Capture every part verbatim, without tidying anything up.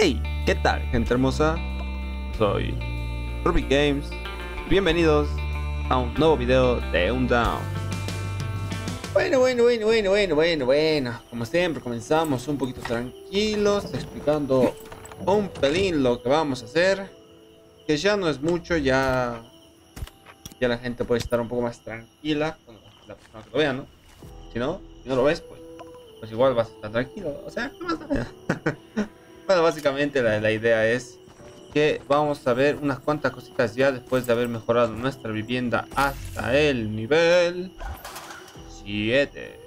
Hey, ¿qué tal, gente hermosa? Soy Ruby Games. Bienvenidos a un nuevo video de Undawn. Bueno, bueno, bueno, bueno, bueno, bueno, bueno. Como siempre, comenzamos un poquito tranquilos, explicando un pelín lo que vamos a hacer. Que ya no es mucho, ya, ya la gente puede estar un poco más tranquila cuando la persona que lo vea, ¿no? Si no, si no lo ves, pues, pues igual vas a estar tranquilo. O sea, ¿qué más da? Bueno, básicamente la, la idea es que vamos a ver unas cuantas cositas ya después de haber mejorado nuestra vivienda hasta el nivel siete.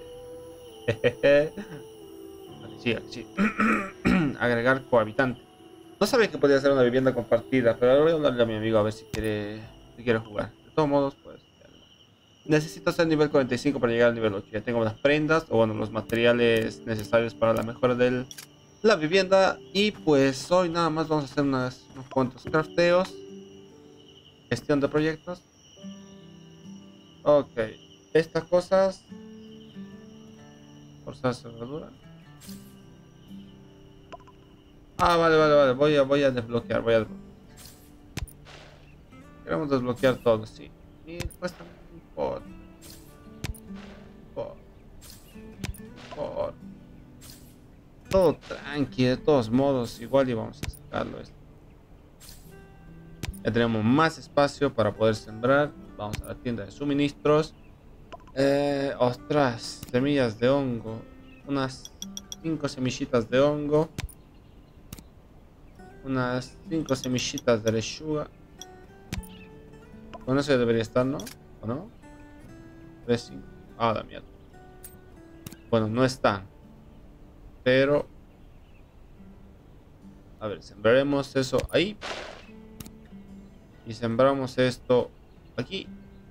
Vale, sí, sí. Agregar cohabitante. No sabía que podía ser una vivienda compartida, pero ahora voy a hablarle a mi amigo a ver si quiere, si quiere jugar. De todos modos, pues. Necesito ser nivel cuarenta y cinco para llegar al nivel ocho. Ya tengo las prendas, o bueno, los materiales necesarios para la mejora de la vivienda. Y pues hoy nada más vamos a hacer unas, unos cuantos crafteos. Gestión de proyectos. Ok. Estas cosas. Forzar cerradura. Ah, vale, vale, vale. Voy a, voy a desbloquear. Voy a desbloquear. Queremos desbloquear todo, sí. Y cuesta no importa. Por, por. Todo tranqui, de todos modos. Igual y vamos a sacarlo esto. Ya tenemos más espacio para poder sembrar. Vamos a la tienda de suministros. Eh, ostras, semillas de hongo. Unas cinco semillitas de hongo. Unas cinco semillitas de lechuga. Con eso ya debería estar, ¿no? ¿O no? tres, cinco. Ah, la mierda. Bueno, no están. Pero... A ver, sembraremos eso ahí. Y sembramos esto aquí.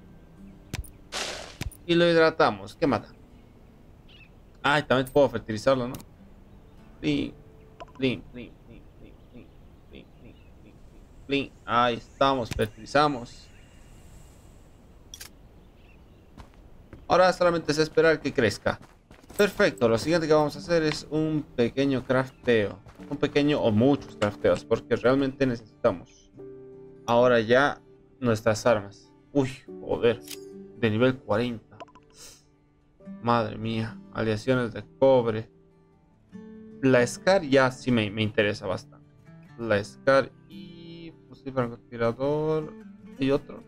Y lo hidratamos. ¿Qué mata? Ah, y también puedo fertilizarlo, ¿no? Plin, plin, plin, plin, plin, plin, plin, plin, plin, plin. Ahí estamos, fertilizamos. Ahora solamente es esperar que crezca. Perfecto, lo siguiente que vamos a hacer es un pequeño crafteo. Un pequeño o muchos crafteos, porque realmente necesitamos ahora ya nuestras armas. Uy, joder, de nivel cuarenta. Madre mía, aleaciones de cobre. La SCAR ya sí me, me interesa bastante. La SCAR y fusil francotirador y otro.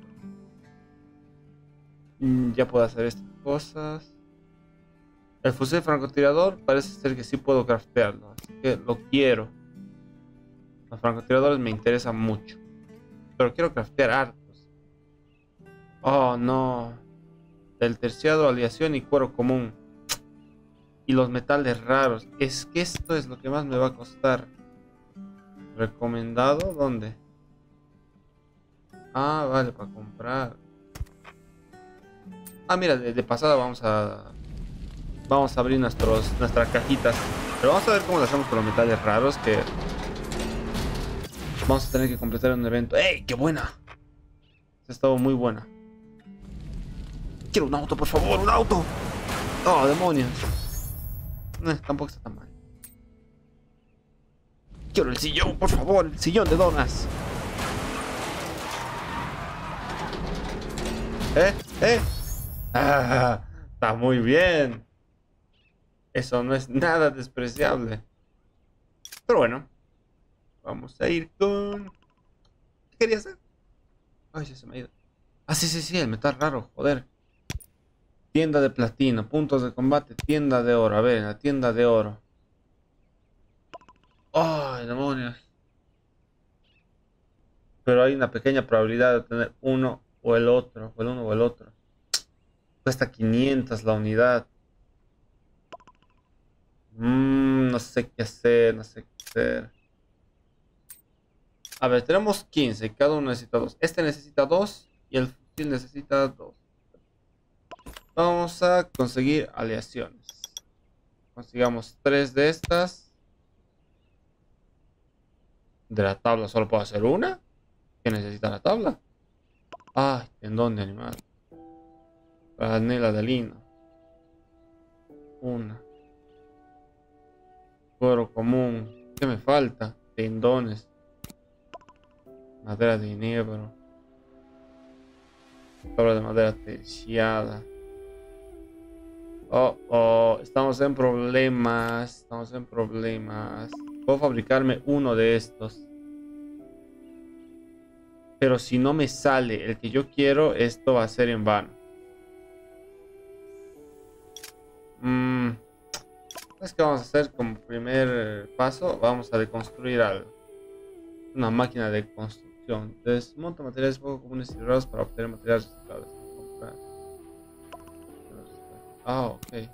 Mm, Ya puedo hacer estas cosas. El fusil francotirador parece ser que sí puedo craftearlo, así que lo quiero. Los francotiradores me interesan mucho, pero quiero craftear hartos. Oh no, del terciado, aleación y cuero común. Y los metales raros. Es que esto es lo que más me va a costar. ¿Recomendado? ¿Dónde? Ah, vale, para comprar. Ah, mira, de, de pasada vamos a vamos a abrir nuestros nuestras cajitas. Pero vamos a ver cómo lo hacemos con los metales raros, que vamos a tener que completar un evento. ¡Ey, qué buena! Ha estado muy buena. Quiero un auto, por favor, un auto. Oh, demonios. No, tampoco está tan mal. Quiero el sillón, por favor, el sillón de donas. ¿Eh? ¿Eh? Ah, está muy bien. Eso no es nada despreciable. Pero bueno, vamos a ir con... ¿Qué quería hacer? Ay, ya se me ha ido. Ah, sí, sí, sí, el metal raro, joder. Tienda de platino, puntos de combate, tienda de oro. A ver, en la tienda de oro. Ay, demonios. Pero hay una pequeña probabilidad de tener uno o el otro, o el uno o el otro. Cuesta quinientos la unidad. Mm, no sé qué hacer, no sé qué hacer. A ver, tenemos quince y cada uno necesita dos. Este necesita dos y el fusil necesita dos. Vamos a conseguir aleaciones. Consigamos tres de estas. De la tabla solo puedo hacer una. ¿Qué necesita la tabla? Ay, tendón de animal. Franela de lino. Una. Cuero común. ¿Qué me falta? Tendones. Madera de enebro. Tabla de madera terciada. Oh, oh, estamos en problemas. Estamos en problemas. Puedo fabricarme uno de estos. Pero si no me sale el que yo quiero, esto va a ser en vano. Mm. ¿Sabes qué vamos a hacer como primer paso? Vamos a deconstruir algo. Una máquina de construcción. Desmonta materiales poco comunes y raros para obtener materiales reciclables. Ah, ok.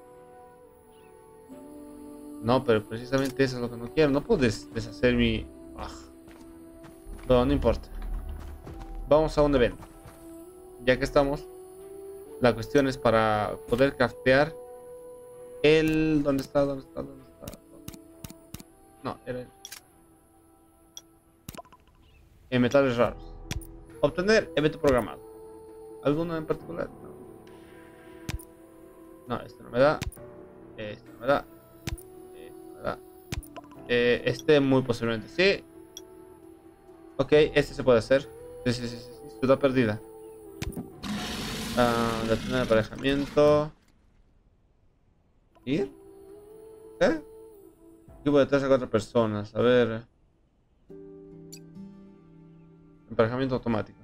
No, pero precisamente eso es lo que no quiero. No puedo des deshacer mi... Ah. No, no importa. Vamos a un evento. Ya que estamos, la cuestión es para poder craftear el... ¿Dónde está? ¿Dónde está? ¿Dónde está? No, era el... En metales raros. Obtener evento programado. ¿Alguno en particular? No. No, este no me da. Este no me da. Este no me da. Eh, este muy posiblemente sí. Ok, este se puede hacer. Sí, sí, sí, sí. Ciudad perdida. Ah, detener aparejamiento. ¿Ir? ¿Eh? Equipo de tres a cuatro personas. A ver. Emparejamiento automático.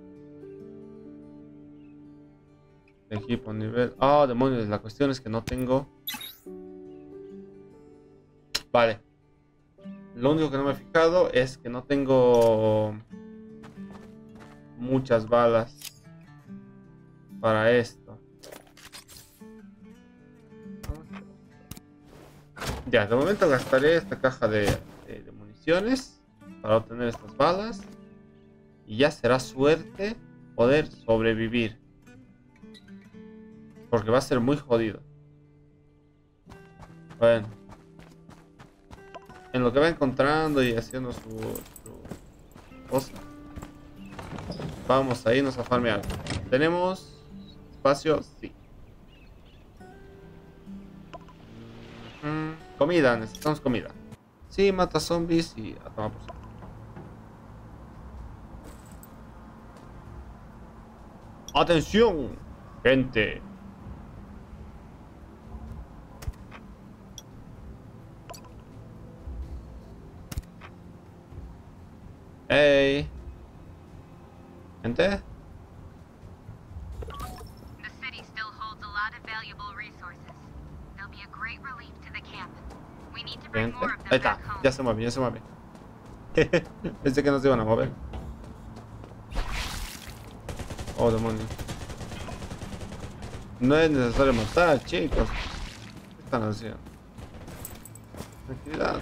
Equipo nivel. Ah, oh, demonios. La cuestión es que no tengo. Vale. Lo único que no me he fijado es que no tengo muchas balas para esto. Ya, de momento gastaré esta caja de, de, de municiones para obtener estas balas. Y ya será suerte poder sobrevivir. Porque va a ser muy jodido. Bueno. En lo que va encontrando y haciendo su, su cosa. Vamos a irnos a farmear. ¿Tenemos espacio? Sí. Mm, comida, necesitamos comida. Sí, mata zombies y a tomar por saco. ¡Atención, gente! Hey. Gente. The city still holds a lot of valuable resources. They'll be a great relief to the camp. We need to bring more of them Ahí está, back home. ya se mueve, ya se mueve. Pensé que no se iban a mover. Oh, demonios. No es necesario matar, chicos. ¿Qué están haciendo? Tranquilidad.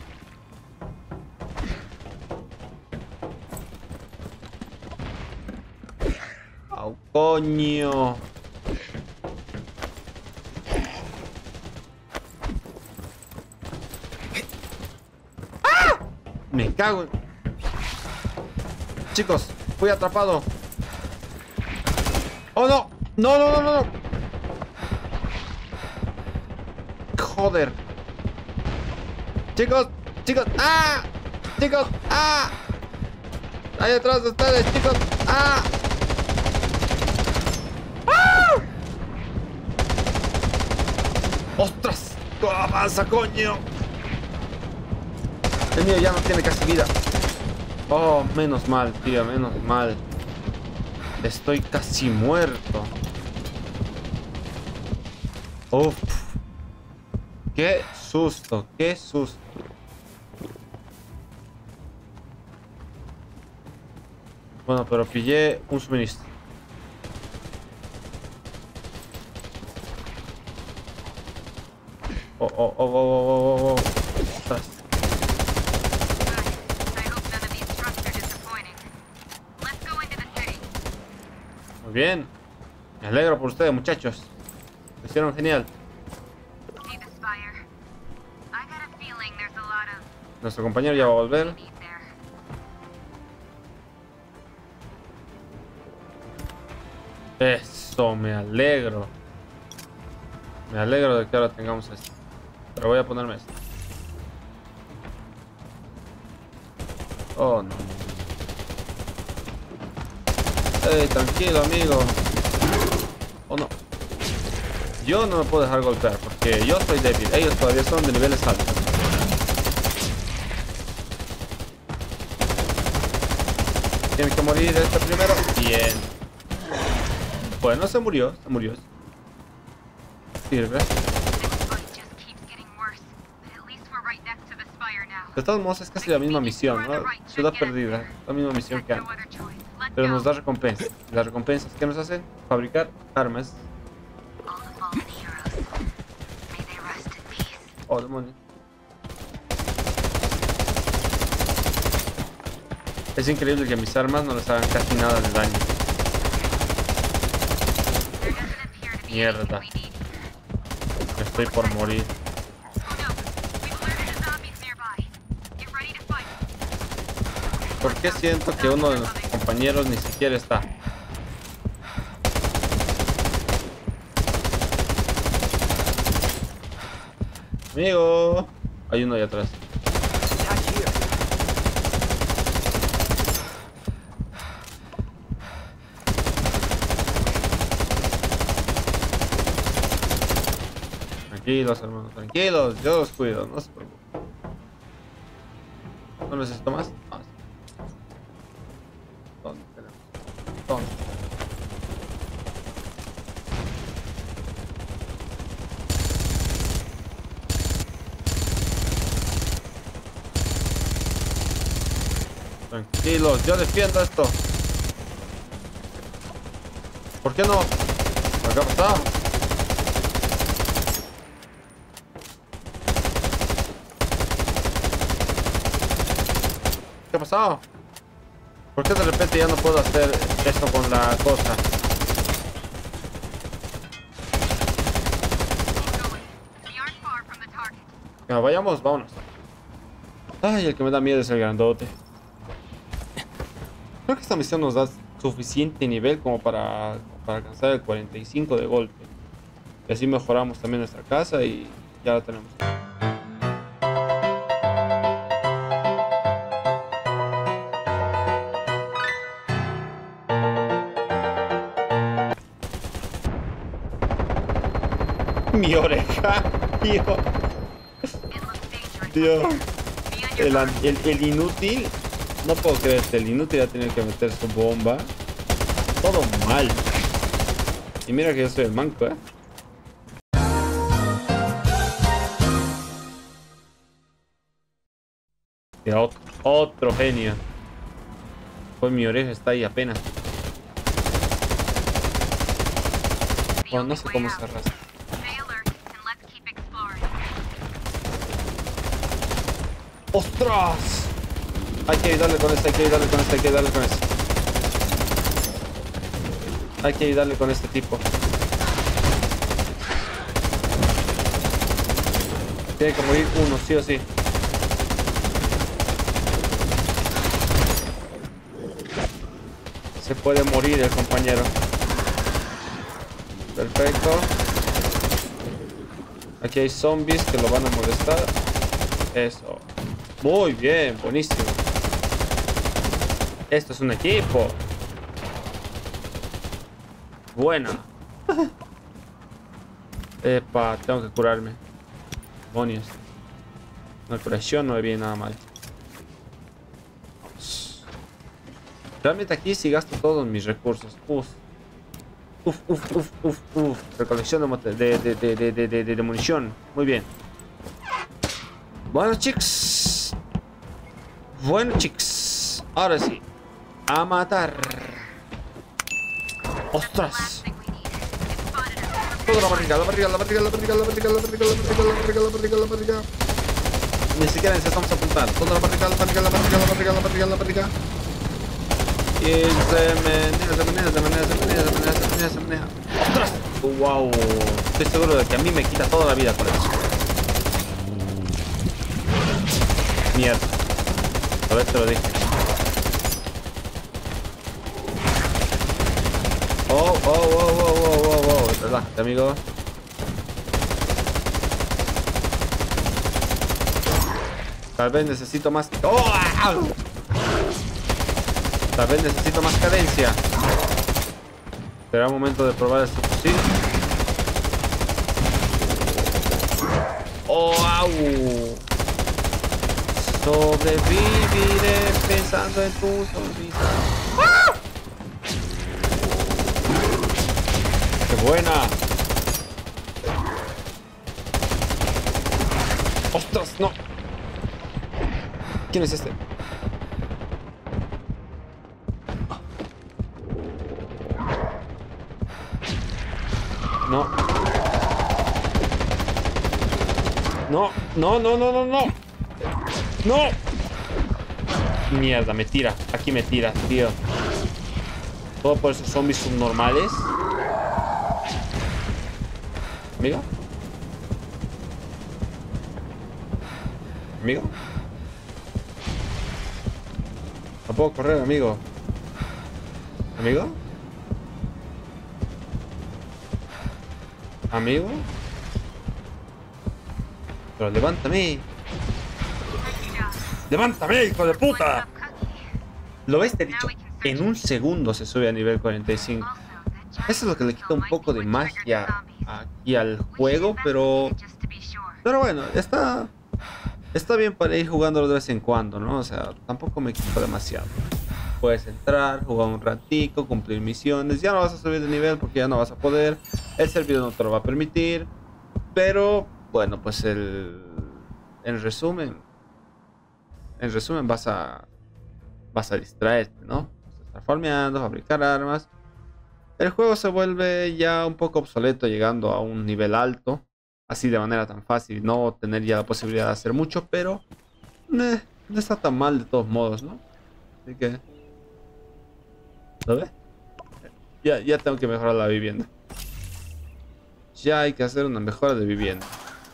¡Au, coño! ¡Ah! Me cago en... Chicos, fui atrapado. ¡Oh, no! ¡No, no, no, no! no! ¡Joder! Chicos, chicos, ¡ah! Chicos, ¡ah! Ahí atrás de ustedes, chicos, ¡ah! ¡Ah! ¡Ostras! ¡Toda avanza, coño! El mío ya no tiene casi vida. Oh, menos mal, tío, menos mal. Estoy casi muerto. Uf. Qué susto, qué susto. Bueno, pero pillé un suministro. Oh, oh, oh, oh, oh, oh, oh. Ostras. I hope none of these trucks are disappointing. Let's go into the city. Muy bien. Me alegro por ustedes, muchachos. Lo hicieron genial. See the spire. I got a feeling there's a lot of Nuestro compañero ya va a volver. need there. Eso, me alegro. Me alegro de que ahora tengamos esto. Pero voy a ponerme esto. Oh, no. Ey, tranquilo, amigo. Oh, no. Yo no me puedo dejar golpear porque yo soy débil. Ellos todavía son de niveles altos. Tiene que morir este primero. Bien. Bueno, se murió. Se murió. Sirve. De todos modos es casi la misma misión, ¿no? Ciudad perdida. La misma misión que antes. Pero nos da recompensas. Las recompensas que nos hacen fabricar armas. Oh, demonios. Es increíble que mis armas no les hagan casi nada de daño. Mierda. Estoy por morir. ¿Por qué siento que uno de nuestros compañeros ni siquiera está? Amigo, hay uno ahí atrás. Tranquilos, hermanos, tranquilos, yo los cuido, no se preocupen. ¿No necesito más? No. ¿Dónde tenemos? ¿Dónde? Tranquilos, yo defiendo esto. ¿Por qué no? ¿Qué ha pasado? ¿Qué ha pasado? ¿Por qué de repente ya no puedo hacer esto con la cosa? No, vayamos, vámonos. Ay, el que me da miedo es el grandote. Creo que esta misión nos da suficiente nivel como para, para alcanzar el cuarenta y cinco de golpe. Y así mejoramos también nuestra casa y ya la tenemos. Mi oreja, tío. Tío. El, el, el inútil. No puedo creerte, el inútil ha tenido que meter su bomba. Todo mal. Y mira que yo soy el manco, eh. Y otro, otro genio. Pues mi oreja está ahí apenas. Bueno, no sé cómo se arrastra. ¡Ostras! Hay que ayudarle con este, hay que ayudarle con este, hay que ayudarle con este. Hay que ayudarle con este tipo. Tiene que morir uno, sí o sí. Se puede morir el compañero. Perfecto. Aquí hay zombies que lo van a molestar. Eso. Muy bien, buenísimo. Esto es un equipo. Buena. Epa, tengo que curarme. Demonios. La curación no me viene nada mal. Realmente aquí sí gasto todos mis recursos. Uf. Uf, uf, uf, uf, uf. Recolección de, de, de, de, de, de, de, de munición. Muy bien. Bueno, chicos. Bueno, chicos. Ahora sí. A matar. ¡Ostras! Toda la barriga, la barriga, la barriga, la barriga, la barriga, la barriga, la barriga, la barriga, la barriga, la barriga. Ni siquiera necesitamos apuntar. Toda la barriga, la barriga, la barriga, la barriga, la barriga, la barriga. Y se menea, se menea, se menea, se menea, se menea, se menea, se menea. ¡Ostras! ¡Wow! Estoy seguro de que a mí me quita toda la vida con eso. Mierda. A ver, te lo dije. Oh, oh, oh, oh, oh, oh, oh. Relájate, amigo. Tal vez necesito más. ¡Oh! Tal vez necesito más cadencia. Será momento de probar esto posible. ¡Oh, au! Sobreviviré pensando en tu sonrisa. ¡Ah! ¡Qué buena! ¡Ostras, no! ¿Quién es este? No. No, no, no, no, no, no. No. Mierda, me tira. Aquí me tira, tío. Todo por esos zombies subnormales. ¿Amigo? ¿Amigo? No puedo correr, amigo. ¿Amigo? ¿Amigo? Pero levántame. ¡Levántame, hijo de puta! ¿Lo ves? Te he dicho, en un segundo se sube a nivel cuarenta y cinco. Eso es lo que le quita un poco de magia aquí al juego, pero... Pero bueno, está... Está bien para ir jugando de vez en cuando, ¿no? O sea, tampoco me quita demasiado. Puedes entrar, jugar un ratico, cumplir misiones. Ya no vas a subir de nivel porque ya no vas a poder. El servidor no te lo va a permitir. Pero, bueno, pues el... En resumen... En resumen vas a... Vas a distraerte, ¿no? Vas a estar farmeando, fabricar armas. El juego se vuelve ya un poco obsoleto llegando a un nivel alto. Así de manera tan fácil, no tener ya la posibilidad de hacer mucho, pero... Eh, no está tan mal de todos modos, ¿no? Así que... ¿Lo ves? Ya, ya tengo que mejorar la vivienda. Ya hay que hacer una mejora de vivienda.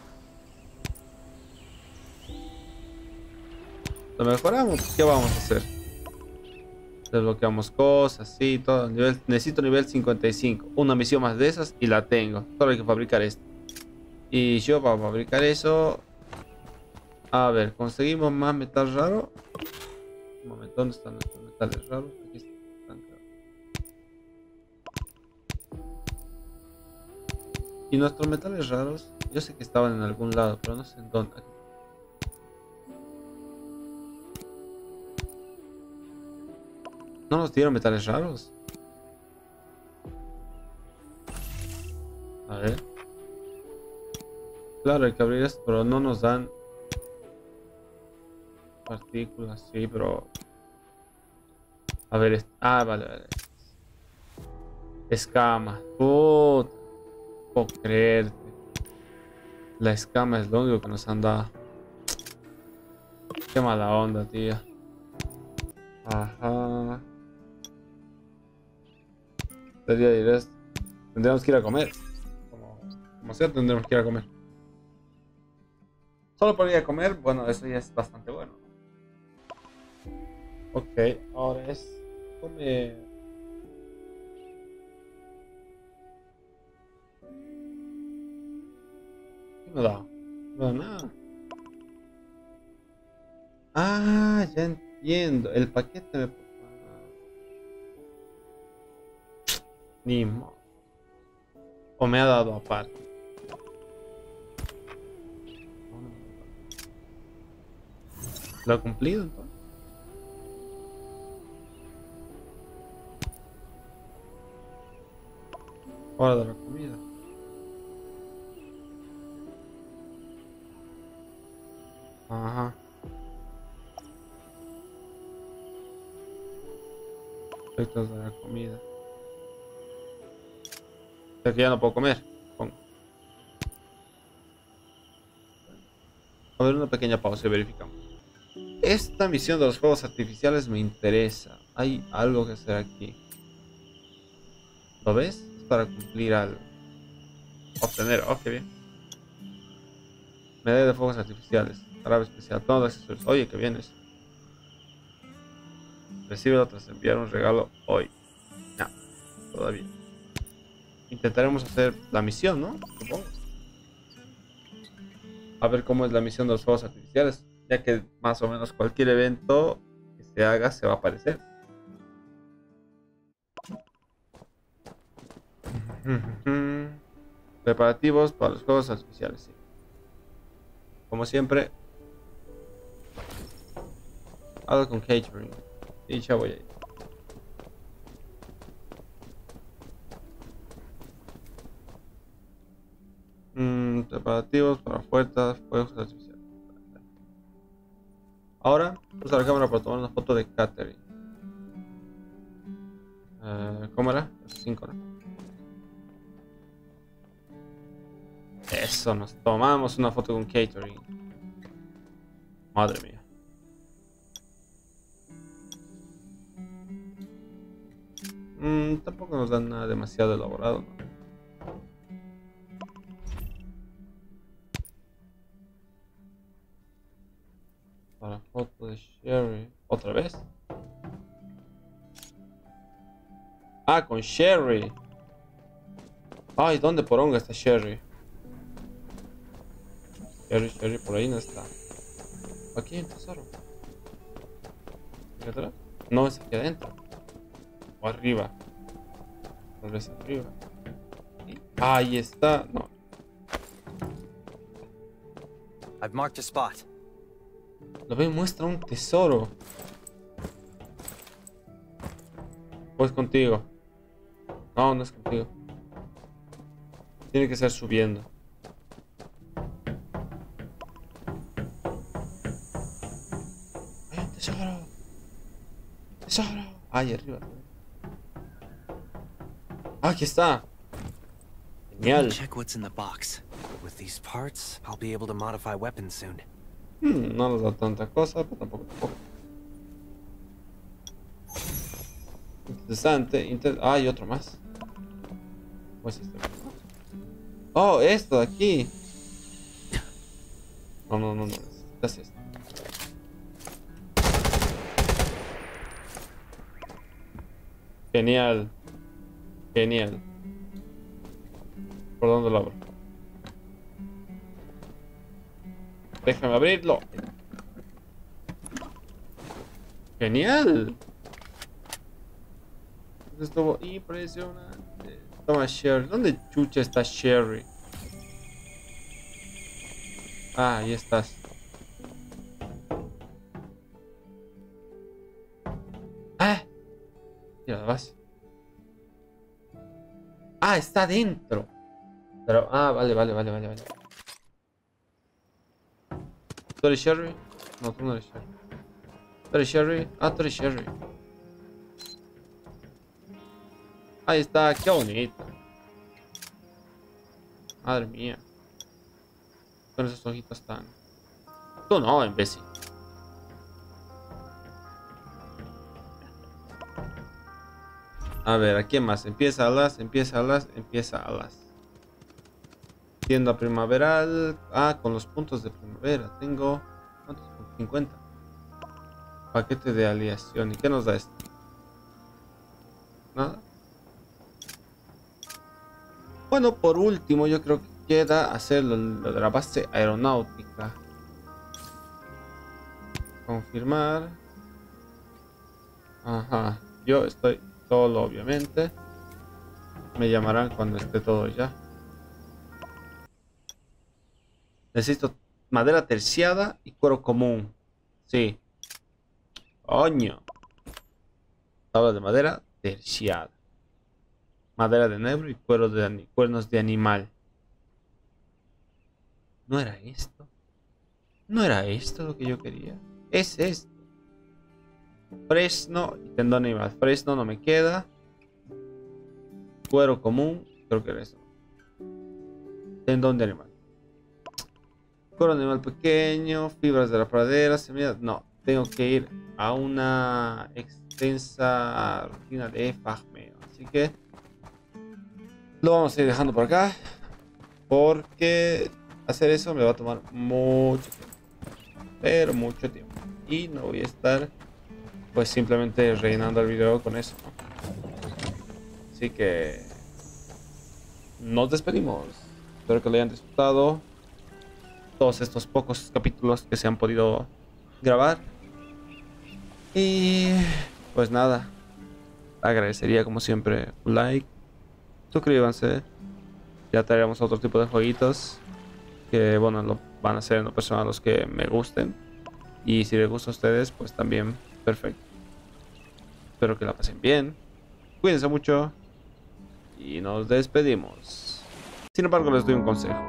Lo mejoramos, ¿qué vamos a hacer? Desbloqueamos cosas, sí, todo. Nivel, necesito nivel cincuenta y cinco. Una misión más de esas y la tengo. Solo hay que fabricar esto. Y yo para fabricar eso... A ver, conseguimos más metal raro. Un momento, ¿dónde están nuestros metales raros? Aquí están. Y nuestros metales raros, yo sé que estaban en algún lado, pero no sé en dónde. ¿No nos dieron metales raros? A ver. Claro, hay que abrir esto, pero no nos dan partículas, sí, pero... A ver, es... ah, vale, vale. Escama. Puta. No puedo creerte. La escama es lo único que nos han dado. Qué mala onda, tía. Ajá. Sería directo. Tendríamos que ir a comer. Como, como sea, tendremos que ir a comer. Solo por ir a comer, bueno, eso ya es bastante bueno. Ok, ahora es comer. ¿Qué me da? No me da nada. Ah, ya entiendo. El paquete me... Ni modo. O me ha dado aparte. ¿Lo ha cumplido entonces? Hora de la comida. Ajá. Efectos de la comida. O sea que ya no puedo comer. Pongo. A ver, una pequeña pausa y verificamos. Esta misión de los fuegos artificiales me interesa. Hay algo que hacer aquí. ¿Lo ves? Es para cumplir algo. Obtener. Oh, qué bien. Medalla de fuegos artificiales. Árabe especial. Todos los accesorios. Oye, qué bien eso. Recibe tras enviar un regalo hoy. No, todavía. Intentaremos hacer la misión, ¿no? Supongo. A ver cómo es la misión de los fuegos artificiales. Ya que más o menos cualquier evento que se haga se va a aparecer. Preparativos para los juegos especiales, sí. Como siempre. Algo con catering. Y ya voy a ir. Mm, preparativos para fuerzas, fuegos artificiales. Ahora, usa la cámara para tomar una foto de catering. Eh, ¿Cómo era? cinco, ¿no? Eso, nos tomamos una foto con catering. Madre mía. Mm, tampoco nos dan nada demasiado elaborado, ¿no? Para foto de Sherry. ¿Otra vez? Ah, con Sherry. Ay, ¿dónde poronga está Sherry? Sherry, Sherry, por ahí no está. Aquí hay un tesoro. ¿Aquí atrás? No, es aquí adentro. O arriba. Tal vez arriba. Ahí está. No. I've marked a spot. Lo ve, muestra un tesoro. Pues contigo. No, no es contigo. Tiene que ser subiendo. ¡Hay un tesoro! ¡Tesoro! Ahí arriba. Ah, aquí está. Genial. Check what's in the box. With these parts, I'll be able to modify weapons soon. Hmm, no nos da tanta cosa, pero tampoco tampoco. Interesante. Inter ah, hay otro más. Pues este. Oh, esto de aquí. No, no, no, no. ¿Qué es esto? Genial. Genial. ¿Por dónde lo abro? Déjame abrirlo. Genial. Estuvo impresionante. Toma Sherry. ¿Dónde chucha está Sherry? Ah, ahí estás. Ah. Ya vas. Ah, está dentro. Pero, ah, vale, vale, vale, vale, vale. ¿Tú eres Sherry? No, tú no eres Sherry. ¿Tú eres Sherry? Ah, tú eres Sherry. Ahí está, qué bonito. Madre mía. Con esos ojitos tan... Tú no, imbécil. A ver, ¿a quién más? Empieza a las, empieza a las, empieza a las. Tienda primaveral. Ah, con los puntos de primavera. Tengo... ¿Cuántos puntos? cincuenta. Paquete de aliación. ¿Y qué nos da esto? Nada. Bueno, por último, yo creo que queda hacer lo, lo de la base aeronáutica. Confirmar. Ajá. Yo estoy solo, obviamente. Me llamarán cuando esté todo ya. Necesito madera terciada y cuero común. Sí. Coño. Tabla de madera terciada. Madera de enebro y cuero de cuernos de animal. ¿No era esto? ¿No era esto lo que yo quería? Es esto. Fresno y tendón animal. Fresno no me queda. Cuero común. Creo que era eso. Tendón de animal. Cuero de animal pequeño. Fibras de la pradera. Semillas. No. Tengo que ir a una extensa rutina de fajmeo. Así que lo vamos a ir dejando por acá. Porque hacer eso me va a tomar mucho tiempo. Pero mucho tiempo. Y no voy a estar pues simplemente rellenando el video con eso, ¿no? Así que nos despedimos. Espero que lo hayan disfrutado. Todos estos pocos capítulos que se han podido grabar. Y pues nada. Agradecería como siempre un like. suscríbanse. Ya traeremos otro tipo de jueguitos que, bueno, lo van a ser en lo personal los que me gusten. Y si les gusta a ustedes, pues también perfecto. Espero que la pasen bien. Cuídense mucho. Y nos despedimos. Sin embargo, les doy un consejo.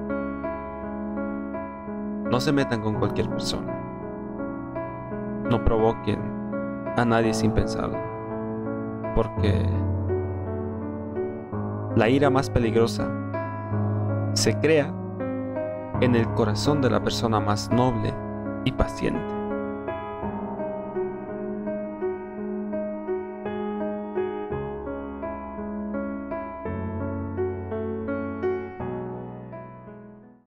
No se metan con cualquier persona. No provoquen a nadie sin pensarlo. Porque la ira más peligrosa se crea en el corazón de la persona más noble y paciente.